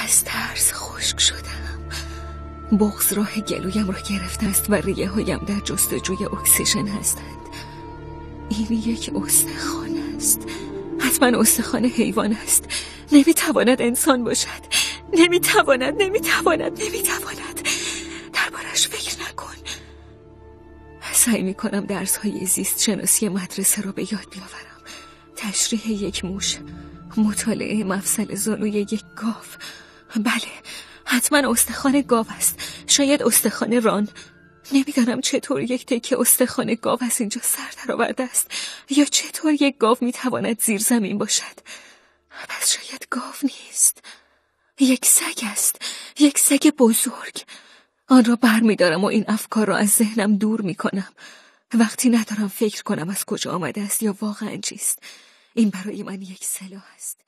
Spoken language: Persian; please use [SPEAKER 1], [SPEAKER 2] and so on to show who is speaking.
[SPEAKER 1] از ترس خشک شدم. بغض راه گلویم را گرفته است و ریه هایم در جستجوی اکسیژن هستند. این یک استخوان است. حتما استخوان حیوان است. نمیتواند انسان باشد. نمیتواند. دربارش فکر نکن. سعی میکنم درس‌های زیست شناسی مدرسه را به یاد بیاورم. تشریح یک موش، مطالعه مفصل زانوی یک گاو. بله، حتما استخوان گاو است. شاید استخوان ران. نمیدانم چطور یک تکه استخوان گاو از اینجا سر درآورده است، یا چطور یک گاو میتواند زیر زمین باشد. پس شاید گاو نیست، یک سگ است، یک سگ بزرگ. آن را برمیدارم و این افکار را از ذهنم دور میکنم. وقتی ندارم فکر کنم از کجا آمده است یا واقعا چیست. این برای من یک سلاح است.